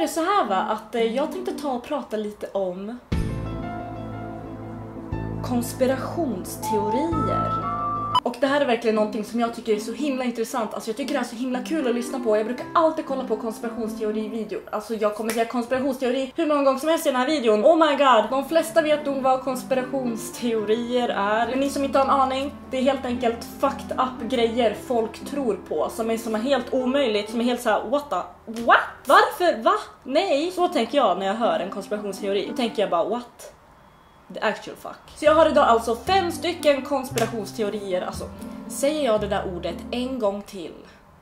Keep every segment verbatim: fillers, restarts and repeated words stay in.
det så här va, att eh, jag tänkte ta och prata lite om konspirationsteorier. Och det här är verkligen någonting som jag tycker är så himla intressant. Alltså jag tycker det är så himla kul att lyssna på. Jag brukar alltid kolla på konspirationsteori-videor. Alltså jag kommer säga konspirationsteori hur många gånger som helst i den här videon. Oh my god, de flesta vet nog vad konspirationsteorier är. Men ni som inte har en aning, det är helt enkelt fucked up grejer folk tror på. Som är, som är helt omöjligt, som är helt såhär, what the, what? Varför? Va? Nej. Så tänker jag när jag hör en konspirationsteori. Då tänker jag bara, what? The actual fuck. Så jag har idag alltså fem stycken konspirationsteorier. Alltså, säger jag det där ordet en gång till.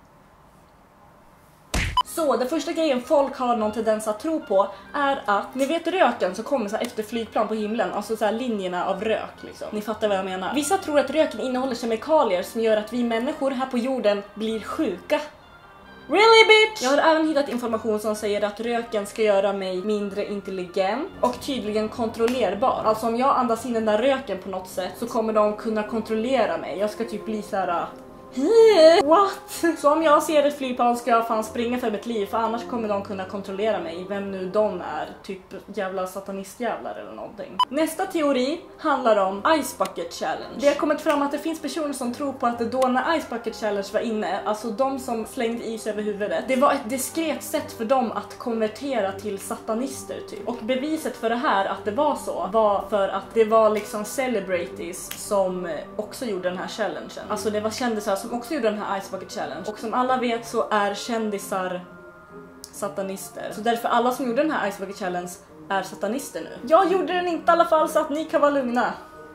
Så, den första grejen folk har någon tendens att tro på är att, ni vet röken som kommer så här efter flygplan på himlen, alltså så här linjerna av rök liksom. Ni fattar vad jag menar. Vissa tror att röken innehåller kemikalier som gör att vi människor här på jorden blir sjuka. Really bitch! Jag har även hittat information som säger att röken ska göra mig mindre intelligent och tydligen kontrollerbar. Alltså om jag andas in den där röken på något sätt så kommer de kunna kontrollera mig. Jag ska typ bli så här. What? Så om jag ser ett flygplan ska jag fan springa för mitt liv, för annars kommer de kunna kontrollera mig, vem nu de är, typ jävla satanistjävlar eller någonting. Nästa teori handlar om Ice Bucket Challenge. Det har kommit fram att det finns personer som tror på att det då när Ice Bucket Challenge var inne, alltså de som slängde is över huvudet, det var ett diskret sätt för dem att konvertera till satanister typ. Och beviset för det här, att det var så, var för att det var liksom celebrities som också gjorde den här challengen. Alltså det var kändisar som också gjorde den här Ice Bucket Challenge. Och som alla vet så är kändisar satanister. Så därför alla som gjorde den här Ice Bucket Challenge är satanister nu. Jag gjorde den inte i alla fall, så att ni kan vara lugna.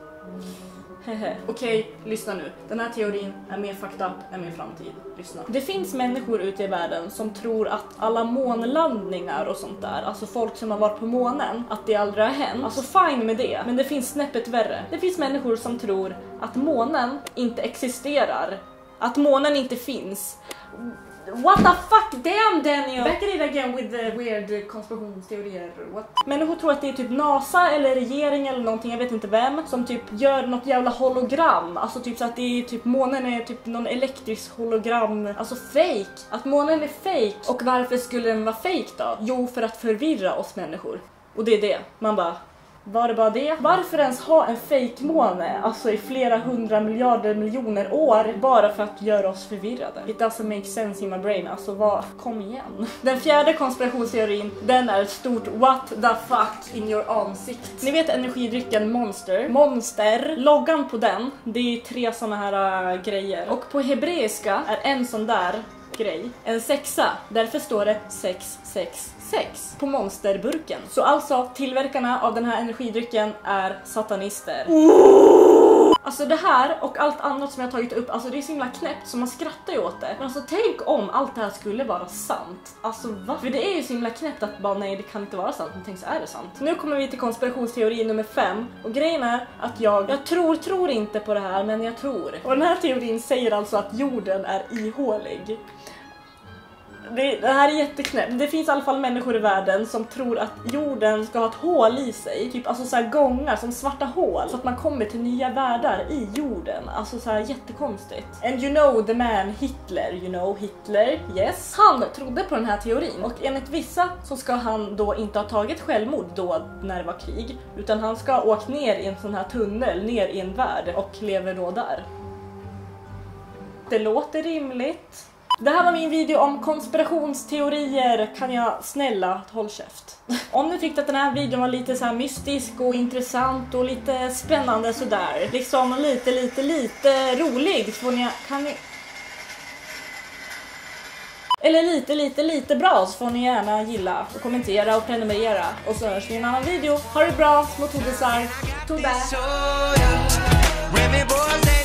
Okej, okay, lyssna nu. Den här teorin är mer fucked up än min framtid. Lyssna. Det finns människor ute i världen som tror att alla månlandningar och sånt där, alltså folk som har varit på månen, att det aldrig har hänt. Alltså fine med det, men det finns snäppet värre. Det finns människor som tror att månen inte existerar. Att månen inte finns. What the fuck, damn Daniel! Back at it again with the weird konspirationsteorier. What? Människor tror att det är typ NASA eller regering eller någonting, jag vet inte vem, som typ gör något jävla hologram. Alltså typ så att det är typ, månen är typ någon elektrisk hologram. Alltså fake. Att månen är fake. Och varför skulle den vara fake då? Jo, för att förvirra oss människor. Och det är det. Man bara, var det bara det? Varför ens ha en fake måne, alltså i flera hundra miljarder miljoner år, bara för att göra oss förvirrade? It doesn't make sense in my brain, alltså vad? Kom igen. Den fjärde konspirationsteorin, den är ett stort what the fuck in your ansikt. Ni vet energidrycken Monster? Monster, loggan på den, det är tre såna här uh, grejer. Och på hebreiska är en sån där grej en sexa, därför står det sex sex sex på monsterburken. Så alltså tillverkarna av den här energidrycken är satanister. Oh! Alltså det här och allt annat som jag tagit upp, alltså det är så himla knäppt så man skrattar ju åt det. Men alltså tänk om allt det här skulle vara sant. Alltså va? För det är ju så himla knäppt att bara nej, det kan inte vara sant. Men tänk, så är det sant. Nu kommer vi till konspirationsteori nummer fem. Och grejen är att jag, jag tror, tror inte på det här, men jag tror. Och den här teorin säger alltså att jorden är ihålig. Det, det här är jätteknäppt. Det finns i alla fall människor i världen som tror att jorden ska ha ett hål i sig. Typ alltså så här gångar som svarta hål. Så att man kommer till nya världar i jorden. Alltså så här jättekonstigt. And you know the man Hitler. You know Hitler, yes. Han trodde på den här teorin. Och enligt vissa så ska han då inte ha tagit självmord då när det var krig. Utan han ska ha åkt ner i en sån här tunnel, ner i en värld. Och lever då där. Det låter rimligt. Det här var min video om konspirationsteorier. Kan jag snälla håll käft? Om ni tyckte att den här videon var lite så här mystisk och intressant och lite spännande sådär, liksom lite lite lite rolig, så får ni, kan ni eller lite lite lite bra, så får ni gärna gilla och kommentera och prenumerera. Och så hörs vi i en annan video. Ha det bra, små tobisar. Tobä.